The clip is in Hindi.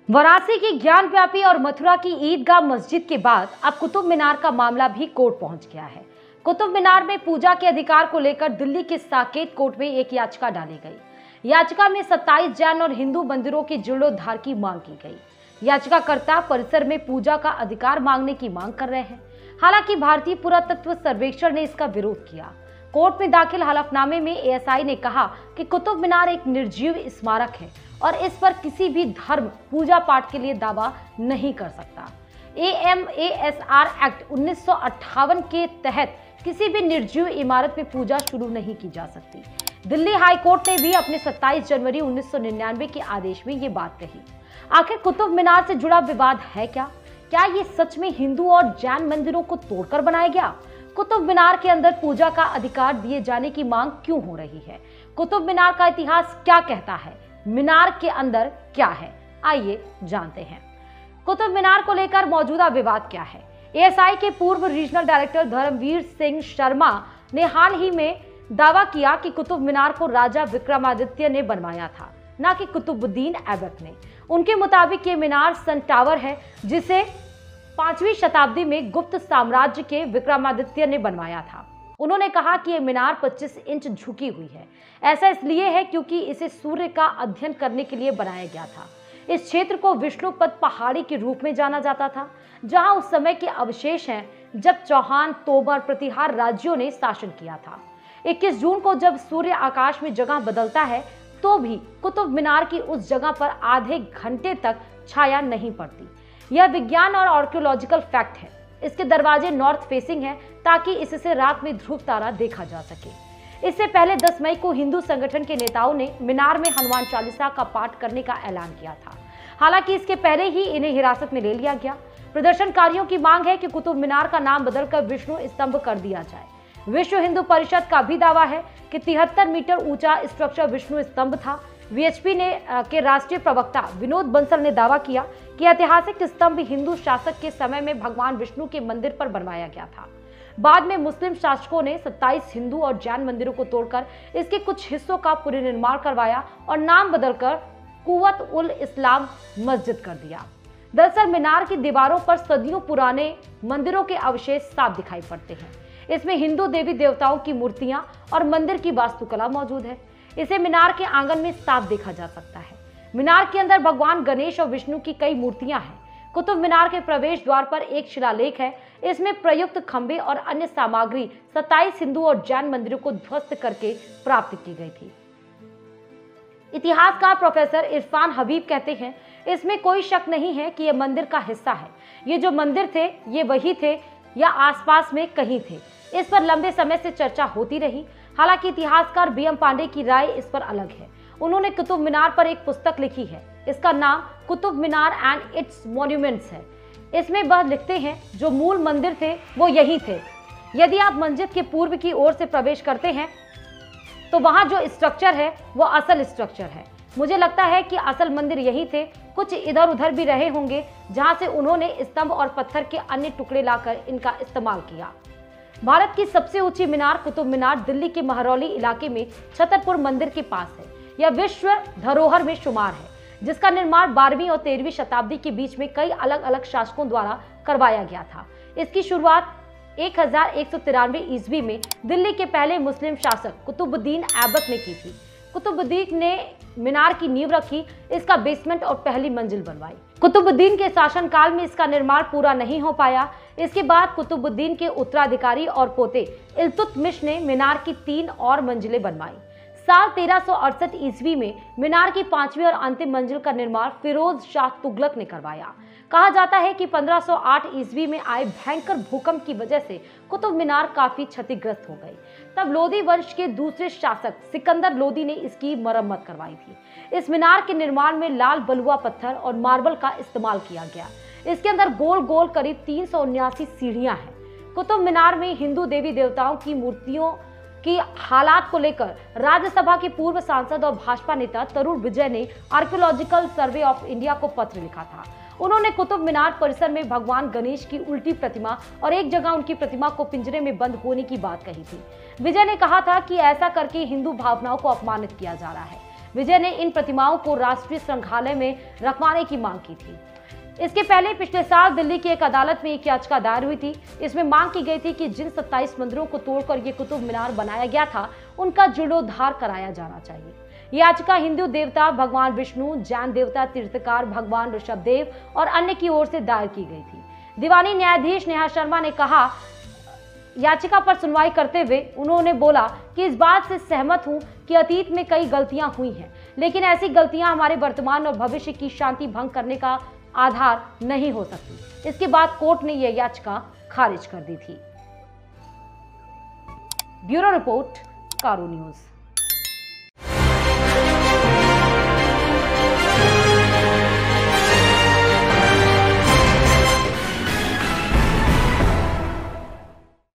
वाराणसी की ज्ञानव्यापी और मथुरा की ईदगाह मस्जिद के बाद अब कुतुब मीनार का मामला भी कोर्ट पहुंच गया है। कुतुब मीनार में पूजा के अधिकार को लेकर दिल्ली के साकेत कोर्ट में एक याचिका डाली गई। याचिका में 27 जैन और हिंदू मंदिरों के जीर्णोद्धार की मांग की गई। याचिकाकर्ता परिसर में पूजा का अधिकार मांगने की मांग कर रहे हैं। हालांकि भारतीय पुरातत्व सर्वेक्षण ने इसका विरोध किया। कोर्ट में दाखिल हलफनामे में एएसआई ने कहा कि कुतुब मीनार एक निर्जीव स्मारक है और इस पर किसी भी धर्म पूजा पाठ के लिए दावा नहीं कर सकता। एएमएएसआर एक्ट 1958 के तहत किसी भी निर्जीव इमारत में पूजा शुरू नहीं की जा सकती। दिल्ली हाई कोर्ट ने भी अपने 27 जनवरी 1999 के आदेश में ये बात कही। आखिर कुतुब मीनार से जुड़ा विवाद है क्या? क्या ये सच में हिंदू और जैन मंदिरों को तोड़कर बनाया गया? कुतुब मीनार के अंदर पूजा का अधिकार दिए जाने की मांग क्यों हो रही है? कुतुब मीनार का इतिहास क्या कहता है? मीनार के अंदर क्या है? आइए जानते हैं। कुतुब मीनार को लेकर मौजूदा विवाद क्या है? एएसआई के पूर्व रीजनल डायरेक्टर धर्मवीर सिंह शर्मा ने हाल ही में दावा किया कि कुतुब मीनार को राजा विक्रमादित्य ने बनवाया था, न कि कुतुबुद्दीन ऐबक ने। उनके मुताबिक ये मीनार सन टावर है जिसे 5वीं शताब्दी में गुप्त साम्राज्य के विक्रमादित्य ने बनवाया था। उन्होंने कहा कि यह मीनार 25 इंच झुकी हुई है। ऐसा इसलिए है क्योंकि इसे सूर्य का अध्ययन करने के लिए बनाया गया था। इस क्षेत्र को विष्णुपद पहाड़ी के रूप में जाना जाता था, जहां उस समय के अवशेष हैं जब चौहान, तोमर, प्रतिहार राज्यों ने शासन किया था। 21 जून को जब सूर्य आकाश में जगह बदलता है तो भी कुतुब मीनार की उस जगह पर आधे घंटे तक छाया नहीं पड़ती। यह विज्ञान और आर्कियोलॉजिकल फैक्ट है। इसके दरवाजे नॉर्थ फेसिंग हैं ताकि इससे रात में ध्रुव तारा देखा जा सके। इससे पहले 10 मई को हिंदू संगठन के नेताओं ने मीनार में हनुमान चालीसा का पाठ करने का ऐलान किया था। हालांकि इसके पहले ही इन्हें हिरासत में ले लिया गया। प्रदर्शनकारियों की मांग है कि कुतुब मीनार का नाम बदलकर विष्णु स्तंभ कर दिया जाए। विश्व हिंदू परिषद का भी दावा है कि 73 मीटर ऊंचा स्ट्रक्चर विष्णु स्तंभ था। वीएचपी के राष्ट्रीय प्रवक्ता विनोद बंसल ने दावा किया कि ऐतिहासिक स्तंभ हिंदू शासक के समय में भगवान विष्णु के मंदिर पर बनवाया गया था। बाद में मुस्लिम शासकों ने 27 हिंदू और जैन मंदिरों को तोड़कर इसके कुछ हिस्सों का पुनर्निर्माण करवाया और नाम बदलकर कुव्वत उल इस्लाम मस्जिद कर दिया। दरअसल मीनार की दीवारों पर सदियों पुराने मंदिरों के अवशेष साफ दिखाई पड़ते हैं। इसमें हिंदू देवी देवताओं की मूर्तियां और मंदिर की वास्तुकला मौजूद है। इसे मीनार के आंगन में साफ देखा जा सकता है। मीनार के अंदर भगवान गणेश और विष्णु की कई मूर्तियां हैं। कुतुब मीनार के प्रवेश द्वार पर एक शिलालेख है। इसमें प्रयुक्त खंभे और अन्य सामग्री 27 हिंदू और जैन मंदिरों को ध्वस्त करके प्राप्त की गई थी। इतिहासकार प्रोफेसर इरफान हबीब कहते हैं, इसमें कोई शक नहीं है कि यह मंदिर का हिस्सा है। ये जो मंदिर थे ये वही थे या आसपास में कहीं थे। इस पर लंबे समय से चर्चा होती रही। हालांकि इतिहासकार बीएम पांडे की राय इस पर अलग है। उन्होंने कुतुब मीनार पर एक पुस्तक लिखी है। इसका नाम Qutub Minar and its monuments है। इसमें वह लिखते हैं जो मूल मंदिर थे वो यही थे। यदि आप मस्जिद के पूर्व की ओर से प्रवेश करते हैं तो वहां जो स्ट्रक्चर है वो असल स्ट्रक्चर है। मुझे लगता है कि असल मंदिर यही थे। कुछ इधर उधर भी रहे होंगे जहां से उन्होंने स्तंभ और पत्थर के अन्य टुकड़े लाकर इनका इस्तेमाल किया। भारत की सबसे ऊंची मीनार कुतुब मीनार दिल्ली के महरौली इलाके में छतरपुर मंदिर के पास है। यह विश्व धरोहर में शुमार है, जिसका निर्माण 12वीं और 13वीं शताब्दी के बीच में कई अलग अलग शासकों द्वारा करवाया गया था। इसकी शुरुआत 1193 ईस्वी में दिल्ली के पहले मुस्लिम शासक कुतुबुद्दीन ऐबक ने की थी। कुतुबुद्दीन ने मीनार की नींव रखी, इसका बेसमेंट और पहली मंजिल बनवाई। कुतुबुद्दीन के शासनकाल में इसका निर्माण पूरा नहीं हो पाया। इसके बाद कुतुबुद्दीन के उत्तराधिकारी और पोते इल्तुतमिश ने मीनार की 3 और मंजिलें बनवाई। साल 1368 ईस्वी में मीनार की 5वीं और अंतिम मंजिल का निर्माण फिरोज शाह तुगलक ने करवाया। कहा जाता है कि 1508 ईस्वी में आए भयंकर भूकंप की वजह से कुतुब मीनार काफी क्षतिग्रस्त हो गई। तब लोदी वंश के दूसरे शासक सिकंदर लोदी ने इसकी मरम्मत करवाई थी। इस मीनार के निर्माण में लाल बलुआ पत्थर और मार्बल का इस्तेमाल किया गया। इसके अंदर गोल गोल करीब 379 सीढ़ियां हैं। कुतुब मीनार में हिंदू देवी देवताओं की मूर्तियों की हालात को लेकर राज्यसभा के पूर्व सांसद और भाजपा नेता तरुण विजय ने आर्कियोलॉजिकल सर्वे ऑफ इंडिया को पत्र लिखा था। उन्होंने कुतुब मीनार परिसर में भगवान गणेश की उल्टी प्रतिमा और एक जगह उनकी प्रतिमा को पिंजरे में बंद होने की बात कही थी। विजय ने कहा था कि ऐसा करके हिंदू भावनाओं को अपमानित किया जा रहा है। विजय ने इन प्रतिमाओं को राष्ट्रीय संग्रहालय में रखवाने की मांग की थी। इसके पहले पिछले साल दिल्ली की एक अदालत में एक याचिका दायर हुई थी। इसमें मांग की गई थी कि जिन 27 मंदिरों को तोड़कर ये कुतुब मीनार बनाया गया था, उनका जीर्णोद्धार कराया जाना चाहिए। ये याचिका हिंदू देवता भगवान विष्णु, जैन देवता तीर्थकार भगवान ऋषभदेव और अन्य की ओर से दायर की गई थी। दीवानी न्यायाधीश नेहा शर्मा ने कहा, याचिका पर सुनवाई करते हुए उन्होंने बोला कि इस बात से सहमत हूं कि अतीत में कई गलतियां हुई हैं, लेकिन ऐसी गलतियां हमारे वर्तमान और भविष्य की शांति भंग करने का आधार नहीं हो सकती। इसके बाद कोर्ट ने यह याचिका खारिज कर दी थी। ब्यूरो रिपोर्ट, कारो न्यूज।